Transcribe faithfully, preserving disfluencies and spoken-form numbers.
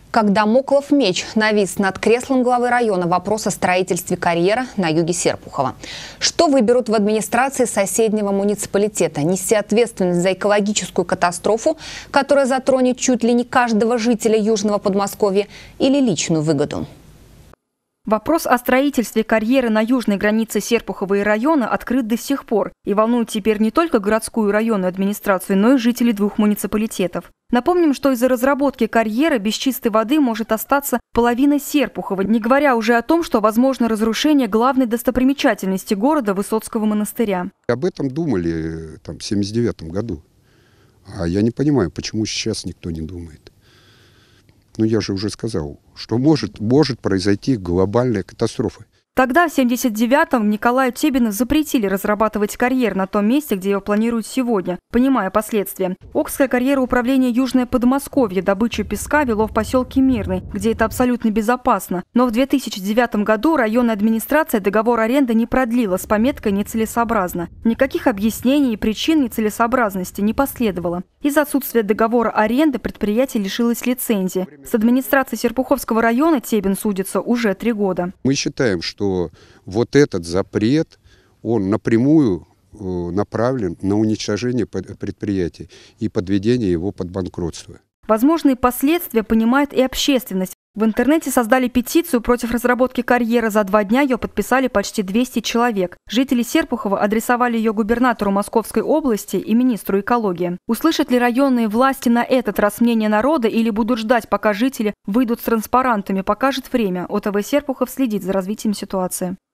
Как дамоклов меч навис над креслом главы района вопрос о строительстве карьера на юге Серпухова. Что выберут в администрации соседнего муниципалитета? Нести ответственность за экологическую катастрофу, которая затронет чуть ли не каждого жителя Южного Подмосковья, или личную выгоду? Вопрос о строительстве карьеры на южной границе Серпухова и района открыт до сих пор и волнует теперь не только городскую и районную администрацию, но и жителей двух муниципалитетов. Напомним, что из-за разработки карьера без чистой воды может остаться половина Серпухова, не говоря уже о том, что возможно разрушение главной достопримечательности города Высоцкого монастыря. Об этом думали там, в семьдесят девятом году, а я не понимаю, почему сейчас никто не думает. Ну, я же уже сказал, что может, может произойти глобальная катастрофа. Тогда, в семьдесят девятом, Николаю Тебину запретили разрабатывать карьер на том месте, где его планируют сегодня, понимая последствия. Окское карьера управления Южное Подмосковье добычу песка вело в поселке Мирный, где это абсолютно безопасно. Но в две тысячи девятом году районная администрация договор аренды не продлила с пометкой «нецелесообразно». Никаких объяснений и причин нецелесообразности не последовало. Из-за отсутствия договора аренды предприятие лишилось лицензии. С администрацией Серпуховского района Тебин судится уже три года. Мы считаем, что вот этот запрет, он напрямую направлен на уничтожение предприятия и подведение его под банкротство. Возможные последствия понимает и общественность. В интернете создали петицию против разработки карьера. За два дня ее подписали почти двести человек. Жители Серпухова адресовали ее губернатору Московской области и министру экологии. Услышат ли районные власти на этот раз мнение народа или будут ждать, пока жители выйдут с транспарантами, покажет время. ОТВ Серпухов следит за развитием ситуации.